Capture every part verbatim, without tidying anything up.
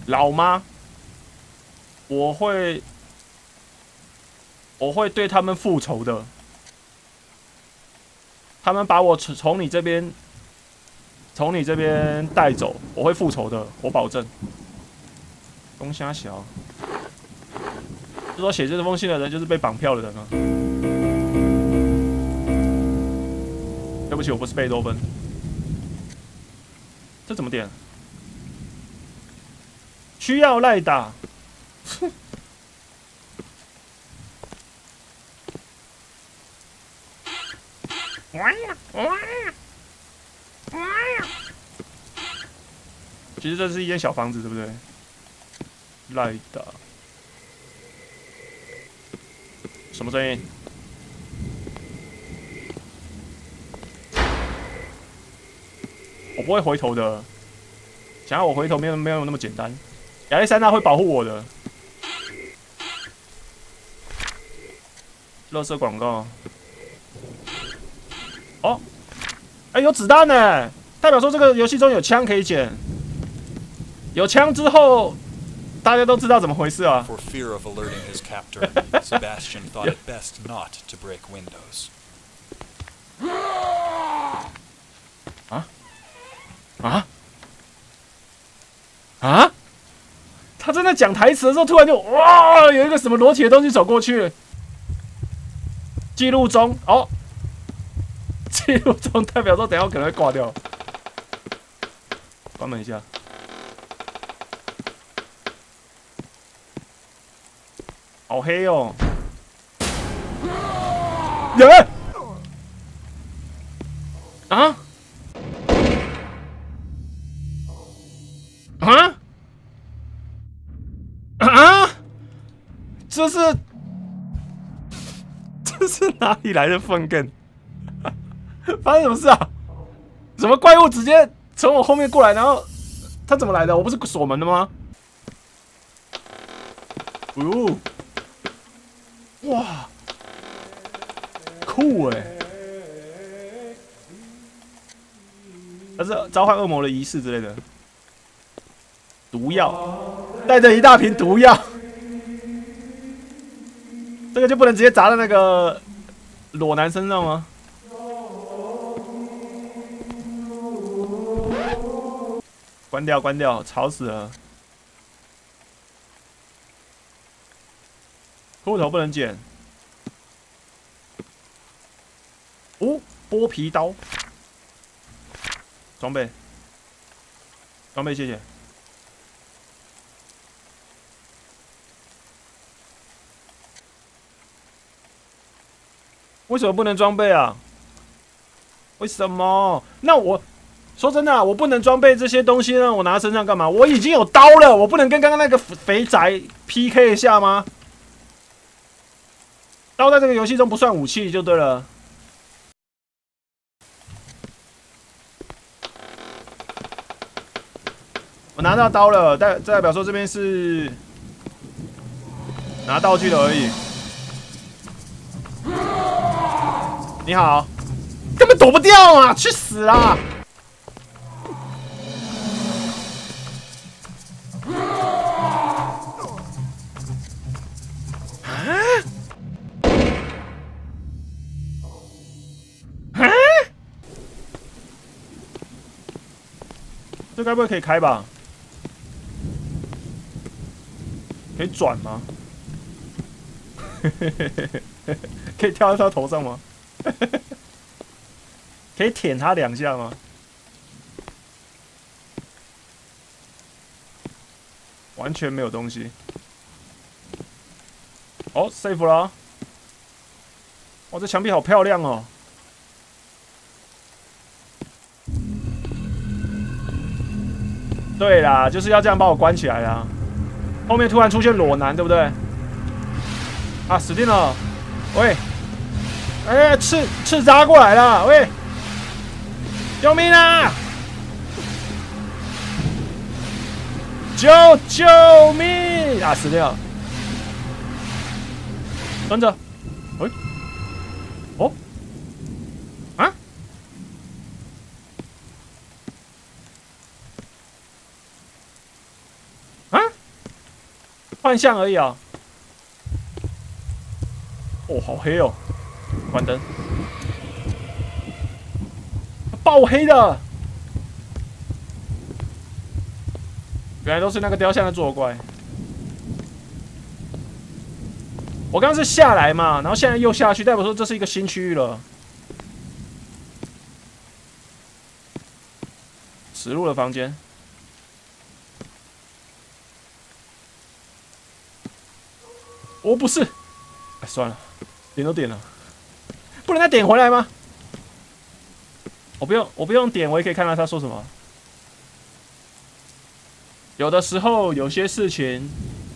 老妈，我会，我会对他们复仇的。他们把我从从你这边，从你这边带走，我会复仇的，我保证。东虾小，就说写这封信的人就是被绑票的人啊。对不起，我不是贝多芬。这怎么点？需要赖打。其实这是一间小房子，对不对？赖打。什么声音？我不会回头的。想要我回头没有没有那么简单。亚历山大会保护我的。垃圾广告。哦，哎、欸，有子弹呢，代表说这个游戏中有枪可以捡。有枪之后，大家都知道怎么回事啊。 For fear of alerting his captor, Sebastian thought it best not to break windows. 啊啊啊！他正在讲台词的时候，突然就哇，有一个什么裸体的东西走过去。记录中哦，记录中代表说等一下可能会挂掉。关门一下。好黑哦！有人啊啊啊！这是这是哪里来的粪便？发生什么事啊？什么怪物直接从我后面过来，然后他怎么来的？我不是锁门的吗？哦，哇，酷哎！它是召唤恶魔的仪式之类的。毒药，带着一大瓶毒药，这个就不能直接砸在那个裸男身上吗？关掉，关掉，吵死了！裤头不能剪。哦，剥皮刀，装备，装备，谢谢。为什么不能装备啊？为什么？那我说真的、啊，我不能装备这些东西呢？我拿身上干嘛？我已经有刀了，我不能跟刚刚那个肥宅 P K 一下吗？刀在这个游戏中不算武器就对了。我拿到刀了，代代表说这边是拿道具的而已。你好，根本躲不掉啊！去死啦！这该不会可以开吧？可以转吗？可以跳到他头上吗？可以舔他两下吗？完全没有东西。哦 ，safe 了。哇，这墙壁好漂亮哦。对啦，就是要这样把我关起来啦。后面突然出现裸男，对不对？啊，死定了！喂，哎、欸，刺刺扎过来了！喂，救命啊！救救命！啊，死掉了！蹲着。喂、欸，哦，啊？啊？ 幻象而已啊。哦，好黑哦！关灯。爆黑的，原来都是那个雕像在作怪。我刚刚是下来嘛，然后现在又下去，代表说这是一个新区域了。死路的房间。哦，不是，哎，算了，点都点了，不能再点回来吗？我不用，我不用点，我也可以看到他说什么。有的时候，有些事情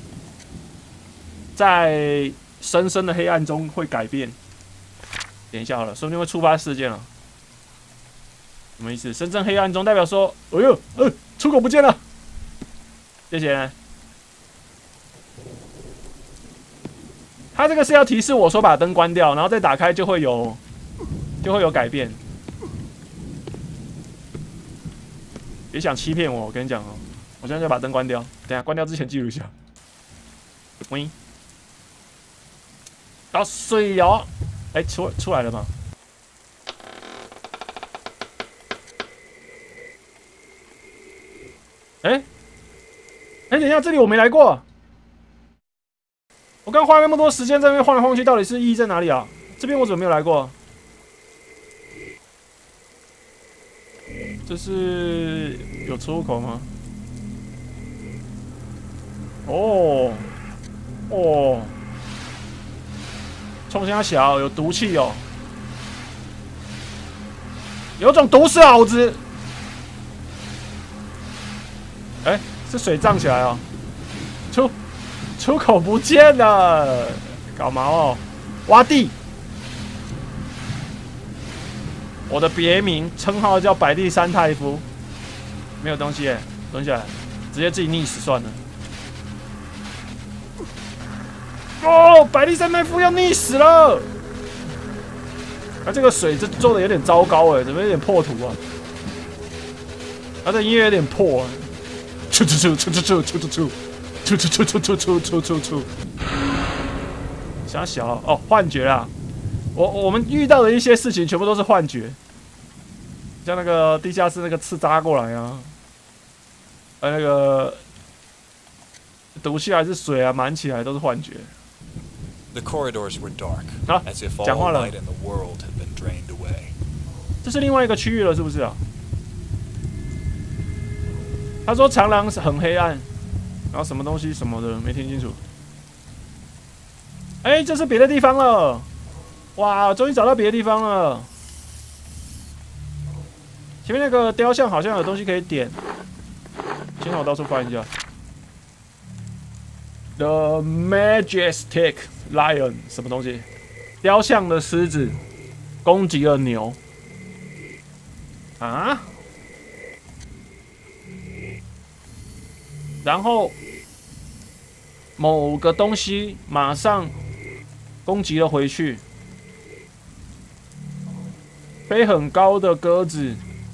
在深深的黑暗中会改变。点一下好了，说不定会触发事件了。什么意思？深深黑暗中代表说，哎呦，呃，出口不见了。谢谢。他这个是要提示我说把灯关掉，然后再打开就会有，就会有改变。别想欺骗我，我跟你讲哦，我现在就把灯关掉。等下关掉之前记录一下。喂，到水哦，哎，出出来了吗？哎，哎，等一下，这里我没来过。我刚花了那么多时间在那边晃来晃去，到底是意义在哪里啊？这边我怎么没有来过？这是有出口吗？哦，哦，冲虾小有毒气哦，有种毒死老子！哎、欸，是水涨起来哦，出出口不见了，搞毛哦，挖地！我的别名称号叫百利山太夫，没有东西耶，蹲下来，直接自己溺死算了。哦，百利山太夫要溺死了！啊，这个水这做的有点糟糕哎，怎么有点破图啊？啊，这音乐有点破、啊。出出出出出出出出出出出出出出出出出！想小哦，幻觉啦！我我们遇到的一些事情全部都是幻觉，像那个地下室那个刺扎过来啊，呃那个毒气还是水啊，满起来都是幻觉。 The corridors were dark, 啊， as if 讲话 all 了， light in the world had been drained away. 这是另外一个区域了，是不是啊？他说长廊很黑暗，然后什么东西什么的没听清楚。哎、欸，这是别的地方了，哇，终于找到别的地方了。前面那个雕像好像有东西可以点，先让我到处翻一下。The Majestic Lion 什么东西？雕像的狮子攻击了牛。啊？然后某个东西马上攻击了回去。飞很高的鸽子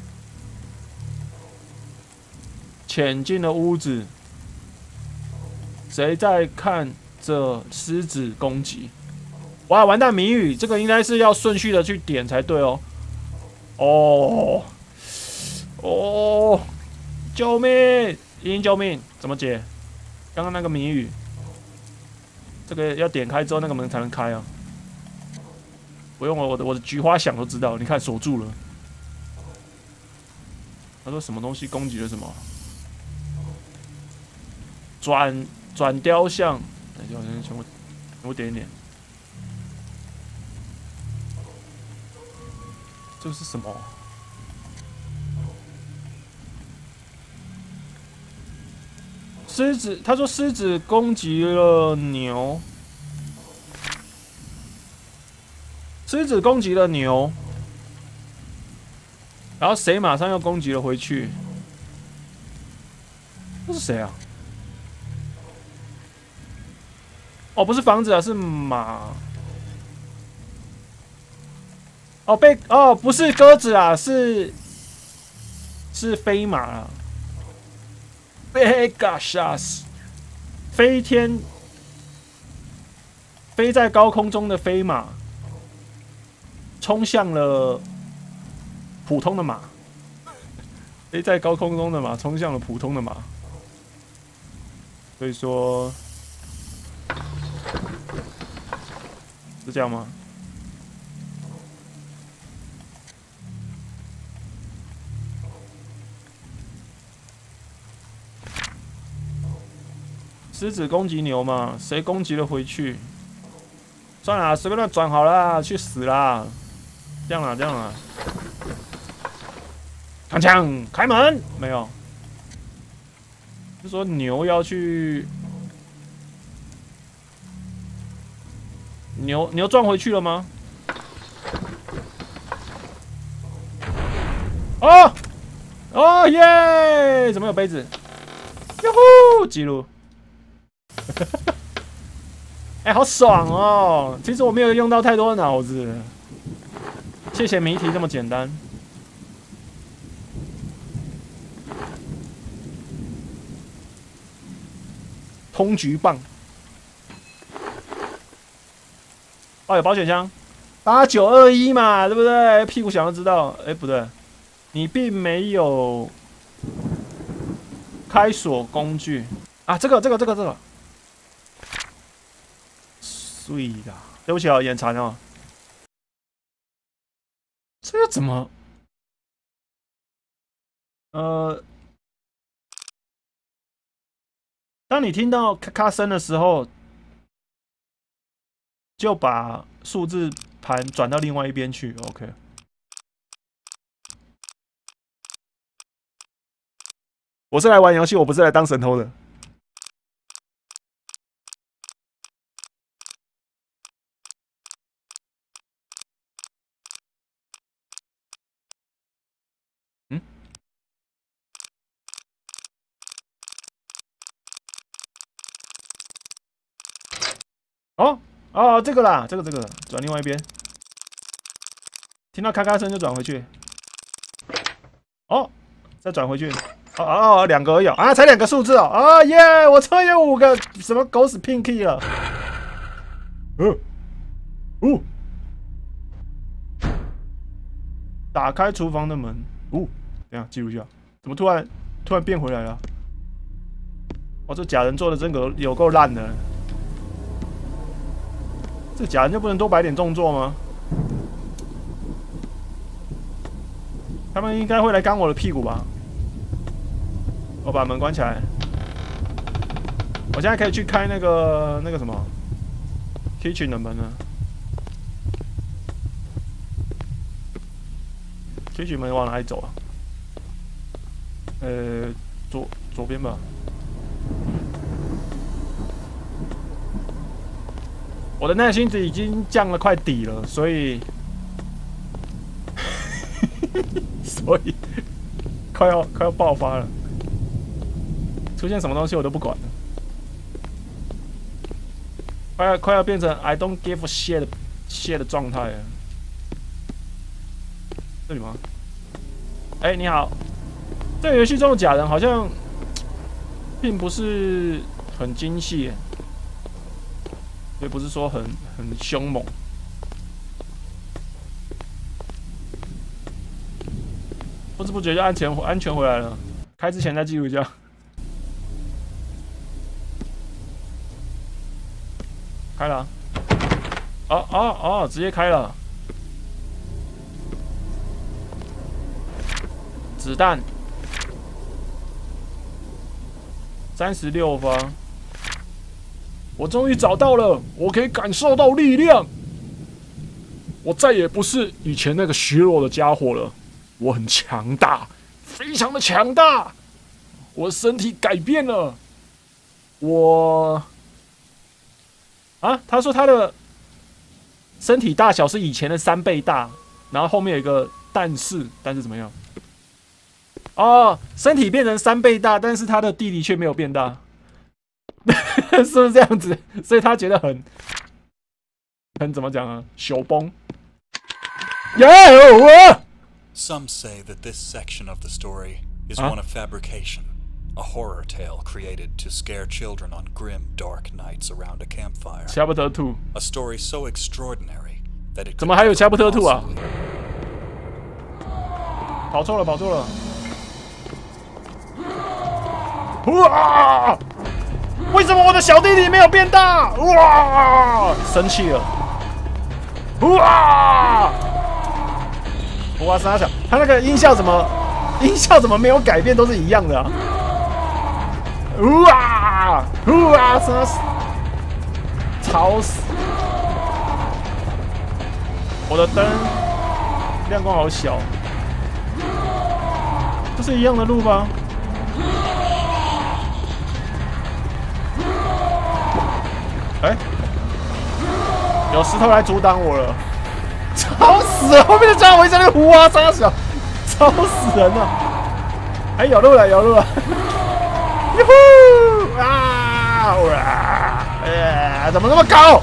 潜进了屋子。谁在看着狮子攻击？哇，完蛋！谜语，这个应该是要顺序的去点才对哦。哦，哦，救命！英救命！怎么解？刚刚那个谜语，这个要点开之后，那个门才能开啊。不用我我的我的菊花响都知道，你看锁住了。他说什么东西攻击了什么？转转雕像，等一下，我先全部全部点一点。这是什么？狮子，他说狮子攻击了牛，狮子攻击了牛，然后谁马上又攻击了回去？这是谁啊？哦，不是房子啊，是马。哦，被哦，不是鸽子啊，是是飞马啊。Pegasus， 飞天飞在高空中的飞马冲向了普通的马，飞在高空中的马冲向了普通的马，所以说是这样吗？狮子攻击牛嘛，谁攻击了回去？算了，随便乱转好了，去死啦！这样啦，这样啦。锵锵，开门！没有，就说牛要去，牛牛撞回去了吗？哦哦耶！怎么有杯子？哟呼，记录。哎、欸，好爽哦！其实我没有用到太多的脑子，谢谢谜题这么简单。通缉棒，哦，有保险箱，八九二一嘛，对不对？屁股想要知道，哎、欸，不对，你并没有开锁工具啊，这个，这个，这个，这个。碎啦！对不起哦，眼馋哦。这个怎么？呃，当你听到咔咔声的时候，就把数字盘转到另外一边去。OK。我是来玩游戏，我不是来当神偷的。哦哦，这个啦，这个这个转另外一边，听到咔咔声就转回去。哦，再转回去。哦哦哦，两个而已啊，才两个数字哦。啊耶，我终于有五个什么狗屎 pinky 了。呃，哦，打开厨房的门。哦，等一下记录一下，怎么突然突然变回来了？哦，这假人做的真个有够烂的。这假人就不能多摆点动作吗？他们应该会来干我的屁股吧？我把门关起来。我现在可以去开那个那个什么 kitchen 的门了。kitchen 门往哪里走啊？呃，左左边吧。我的耐心值已经降了快底了，所以，所以快要快要爆发了。出现什么东西我都不管了，快要快要变成 I don't give a shit 的 shit 的状态了。这里吗？哎、欸，你好，这个游戏中的假人好像并不是很精细。也不是说很很凶猛，不知不觉就安全安全回来了。开之前再记录一下。开了、啊，哦哦哦，直接开了。子弹，三十六发。我终于找到了，我可以感受到力量。我再也不是以前那个虚弱的家伙了，我很强大，非常的强大。我的身体改变了，我啊，他说他的身体大小是以前的三倍大，然后后面有一个但是，但是怎么样？哦，身体变成三倍大，但是他的弟弟却没有变大。是不是这样子？所以他觉得很很怎么讲啊？手崩。耶！我 Some say that this section of the story is Huh? one of fabrication, A horror tale created to scare children on grim, dark nights around a campfire. 查不特兔 A story so extraordinary that it 怎 could 么还有 never 查不特兔啊？ possibly- 跑错了，跑错了！哇！为什么我的小弟弟没有变大？哇！生气了！哇！哇！傻小，他那个音效怎么音效怎么没有改变，都是一样的啊！哇！哇！傻死！吵死！我的灯亮光好小。 这是一样的路吗？哎、欸，有石头来阻挡我了，吵死了！后面的家伙在那呼啊杀小，吵死人了！哎、欸，有路了，有路了！哟呼啊！哇！哎，怎么那么高？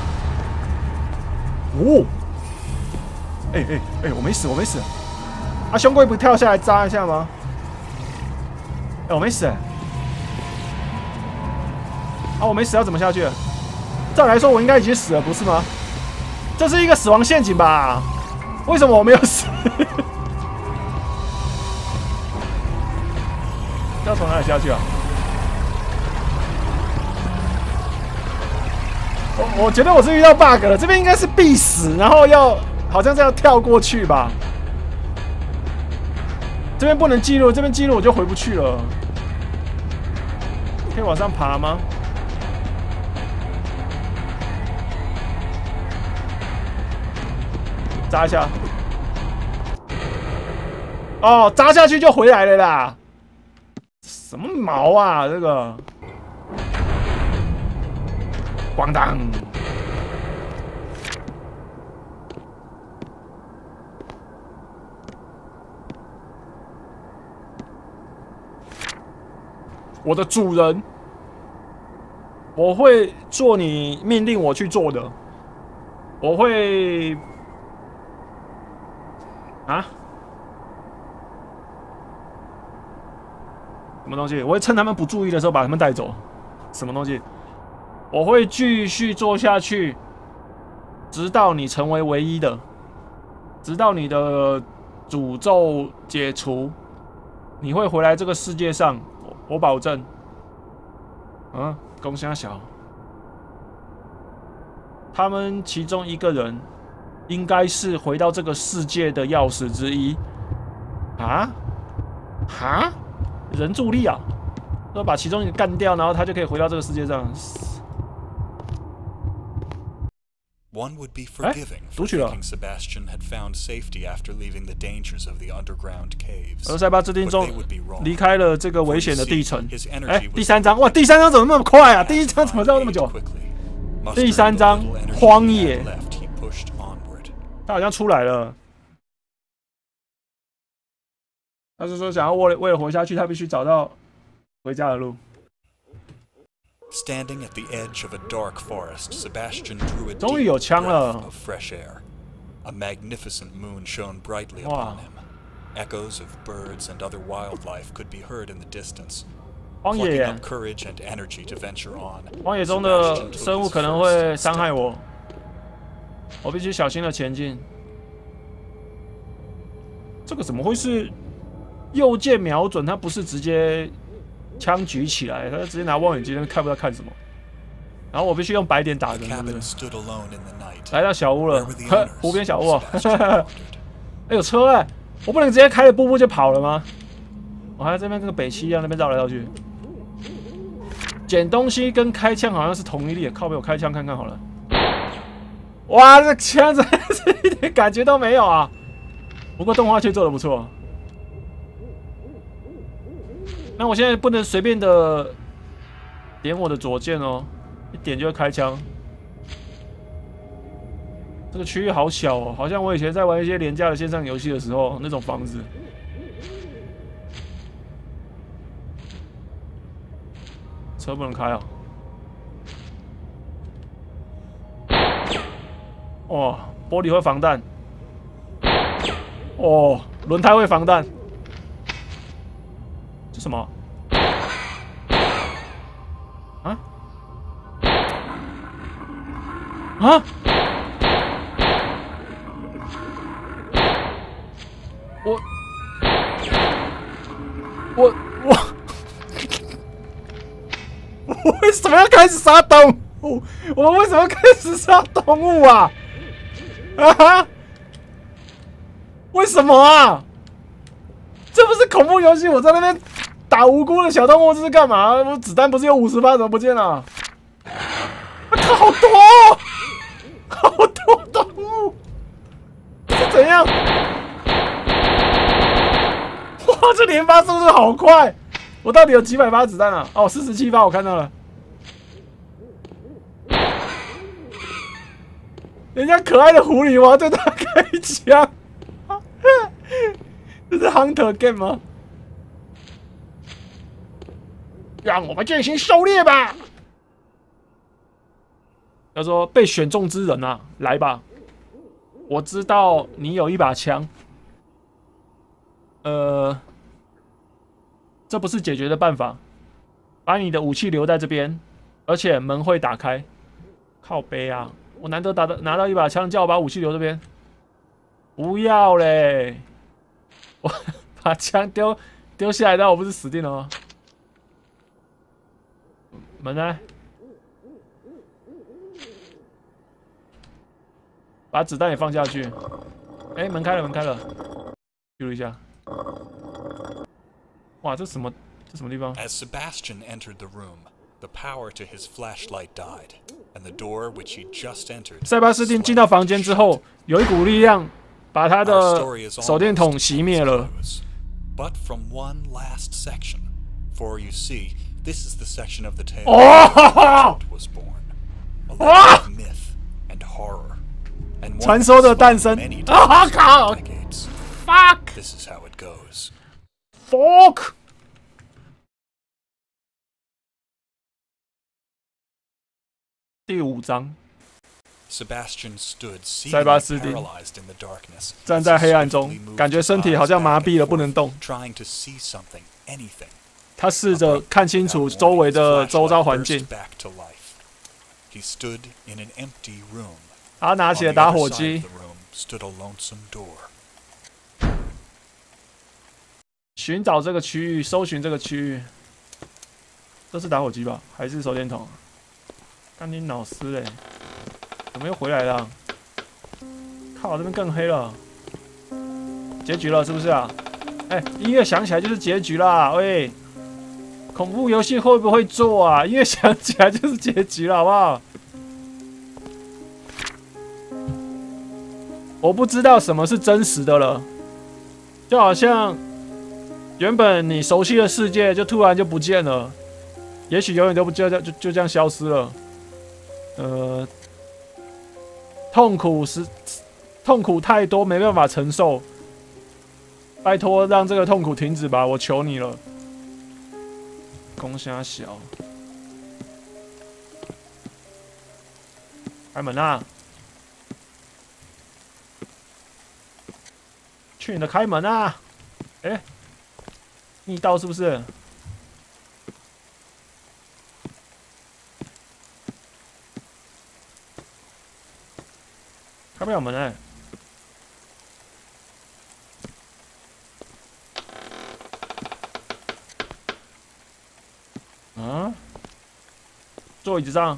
哦！哎哎哎，我没死，我没死！啊，兄贵不跳下来扎一下吗？ 哎、欸，我没死、欸！啊，我没死，要怎么下去？照理来说，我应该已经死了，不是吗？这是一个死亡陷阱吧？为什么我没有死？要从哪里下去啊？我我觉得我是遇到 bug 了，这边应该是必死，然后要好像是要跳过去吧。 这边不能记录，这边记录我就回不去了。可以往上爬吗？扎一下。哦，扎下去就回来了啦。什么毛啊，这个！咣当！ 我的主人，我会做你命令我去做的。我会啊？什么东西？我会趁他们不注意的时候把他们带走。什么东西？我会继续做下去，直到你成为唯一的，直到你的诅咒解除，你会回来这个世界上。 我保证，嗯，公虾小，他们其中一个人应该是回到这个世界的钥匙之一。啊？哈？人助力啊？要把其中一个干掉，然后他就可以回到这个世界上。 One would be forgiving for thinking Sebastian had found safety after leaving the dangers of the underground caves. 而塞巴制定中离开了这个危险的地层。哎，第三章哇，第三章怎么那么快啊？第一章怎么绕那么久？第三章荒野，他好像出来了。他是说想要为了为了活下去，他必须找到回家的路。 Standing at the edge of a dark forest, Sebastian drew a 终于有枪了。 breath of fresh air. A magnificent moon shone brightly upon him. Echoes of birds and other wildlife could be heard in the distance. 荒野 Plucking up courage and energy to venture on, 荒野中的生物可能会伤害我，我必须小心的前进。这个怎么会是右键瞄准？它不是直接。 枪举起来，他直接拿望远镜，看不到看什么。然后我必须用白点打人，对不对？来到小屋了，呵，湖边小屋、哦。哎，有车哎！我不能直接开着步步就跑了吗？我还在这边跟个北七一样，那边绕来绕去。捡东西跟开枪好像是同一列，靠北，我开枪看看好了。哇，这枪真是一点感觉都没有啊！不过动画却做得不错。 那我现在不能随便的点我的左键哦，一点就会开枪。这个区域好小哦，好像我以前在玩一些廉价的线上游戏的时候那种房子。车不能开哦。哦，玻璃会防弹。哦，轮胎会防弹。这什么？ 啊？啊？我我我我为什么要开始杀动物？我为什么要开始杀动物啊？啊哈！为什么啊？这不是恐怖游戏，我在那边打无辜的小动物，这是干嘛？我子弹不是有五十发，怎么不见了？啊靠，好多、哦，好多动物，这是怎样？哇，这连发速度好快！我到底有几百发子弹啊？哦，四十七发，我看到了。人家可爱的狐狸，我要对他开枪。这是 Hunter Game 吗？让我们进行狩猎吧！他说：“被选中之人啊，来吧！我知道你有一把枪。呃，这不是解决的办法。把你的武器留在这边，而且门会打开。靠背啊！我难得打的拿到一把枪，叫我把武器留这边。不要嘞！我把枪丢丢下来，那我不是死定了吗？门呢？把子弹也放下去。哎、欸，门开了，门开了。记录一下。哇，这什么？这什么地方 ？As Sebastian entered the room, the power to his flashlight died, and the door which he just entered. 塞巴斯汀进到房间之后，有一股力量把他的手电筒熄灭了。 But from one last section, for you see, this is the section of the tale oh! was born, a legend of myth and horror, and 传说的诞生。啊靠 ！Fuck! This is how it goes. Fuck! 第五章。 Sebastian stood 塞巴斯汀站在黑暗中，感觉身体好像麻痹了，不能动。他试着看清楚周围的周遭环境。他拿起了打火机，寻找这个区域，搜寻这个区域。这是打火机吧？还是手电筒？干你老师嘞！怎么又回来了？靠，这边更黑了。结局了是不是啊？哎、欸，音乐响起来就是结局啦！喂，恐怖游戏会不会做啊？音乐响起来就是结局了，好不好？我不知道什么是真实的了，就好像原本你熟悉的世界就突然就不见了，也许永远都不就就就这样消失了。呃。痛苦是痛苦太多，没办法承受。拜托，让这个痛苦停止吧，我求你了。公虾小，开门啊！去你的开门啊！哎、欸，逆道是不是？开不了门哎、欸！啊，坐椅子上。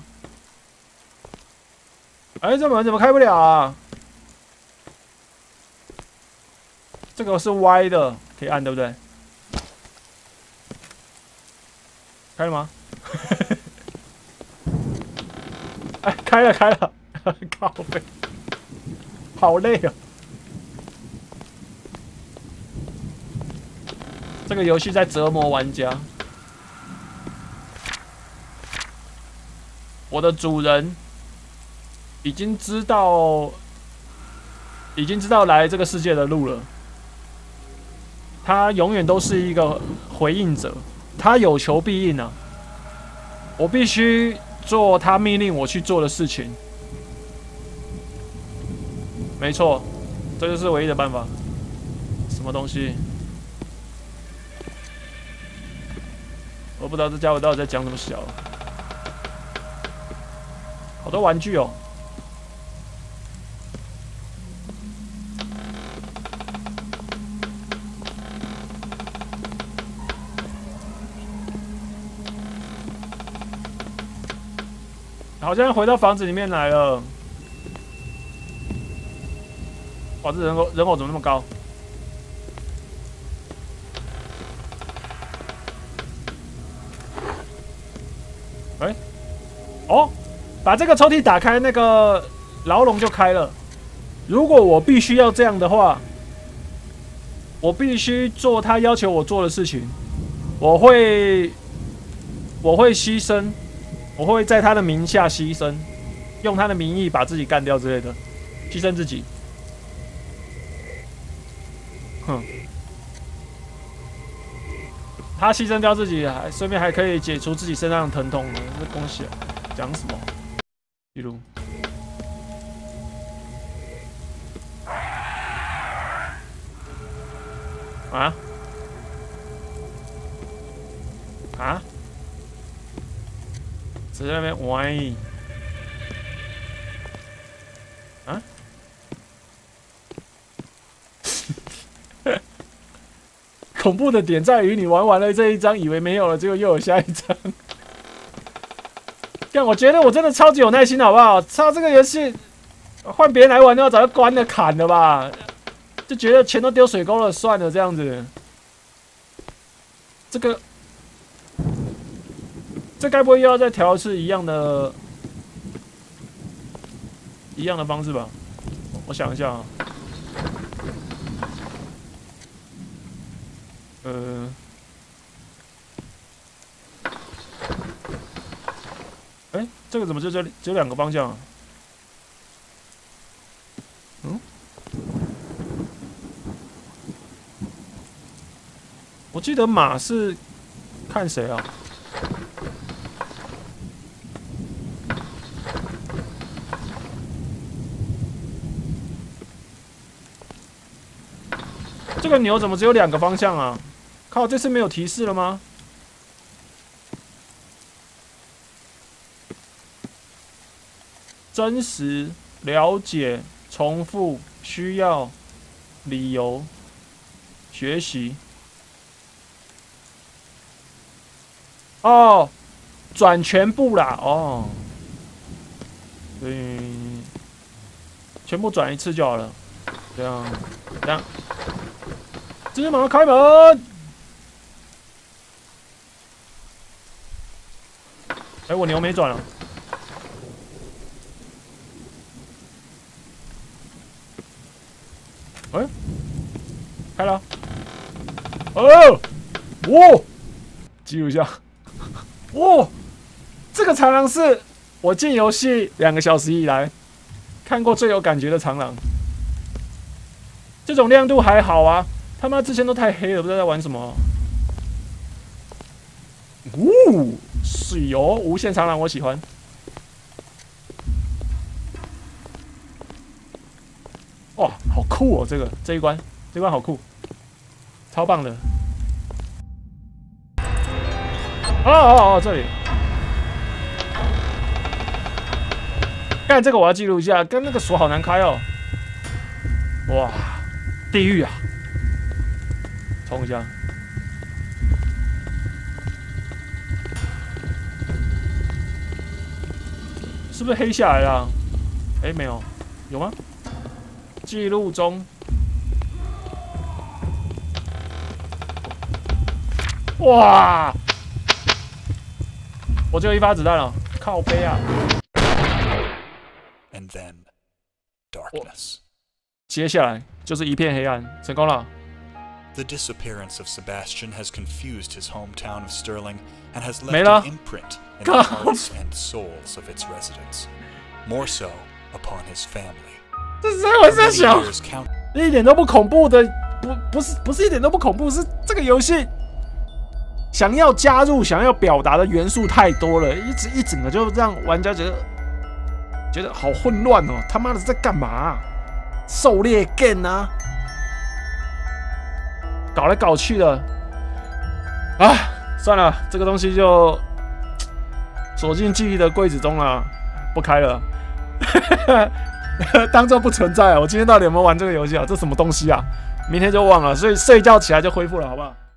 哎、欸，这门怎么开不了啊？这个是歪的，可以按对不对？开了吗？哎、欸，开了开了，靠背。好累啊！这个游戏在折磨玩家。我的主人已经知道，已经知道来这个世界的路了。他永远都是一个回应者，他有求必应啊！我必须做他命令我去做的事情。没错，这就是唯一的办法。什么东西？我不知道这家伙到底在讲什么小。 多玩具哦。好像回到房子里面来了。哇，这人口人口怎么那么高？哎、欸，哦，把这个抽屉打开，那个牢笼就开了。如果我必须要这样的话，我必须做他要求我做的事情，我会，我会牺牲。我会在他的名下牺牲，用他的名义把自己干掉之类的，牺牲自己。哼，他牺牲掉自己，还顺便还可以解除自己身上的疼痛，这恭喜啊！讲什么？记录。啊？啊？只在那边歪啊！恐怖的点在于，你玩完了这一张，以为没有了，结果又有下一张。但我觉得我真的超级有耐心，好不好？操，这个游戏换别人来玩的话，早就关了砍了吧？就觉得钱都丢水沟了，算了，这样子。这个。这该不会又要再调一次一样的、一样的方式吧？我想一下啊，呃，哎、欸，这个怎么就这里只有两个方向啊？嗯，我记得马是看谁啊？这个牛怎么只有两个方向啊？靠，这次没有提示了吗？真实、了解、重复、需要、理由、学习。哦，转全部啦！哦，所以全部转一次就好了。这样，这样。芝麻开门！哎、欸，我牛没转了。哎、欸，开了。哦，哇，记录一下。哇，这个长廊是我进游戏两个小时以来看过最有感觉的长廊。这种亮度还好啊。他妈之前都太黑了，不知道在玩什么。呜，水哦，无限长廊我喜欢。哇，好酷哦！这个这一关，这一关好酷，超棒的。哦哦哦，这里。干这个我要记录一下，跟那个锁好难开哦。哇，地狱啊！冲一下，是不是黑下来了？哎、欸，没有，有吗？记录中。哇！我只有一发子弹了，靠背啊！ And then, darkness. 接下来就是一片黑暗，成功了。 The disappearance of Sebastian has confused his hometown of Sterling and has left an imprint in the hearts and souls of its residents. More so upon his family. 这是我在想，一点都不恐怖的，不不是不是一点都不恐怖，是这个游戏想要加入、想要表达的元素太多了，一直一整个就让玩家觉得觉得好混乱哦！他妈的在干嘛、啊？狩猎 game 啊！ 搞来搞去的，啊，算了，这个东西就锁进记忆的柜子中了。 不开了，当做不存在。我今天到底有没有玩这个游戏啊？这什么东西啊？明天就忘了，所以睡觉起来就恢复了，好不好？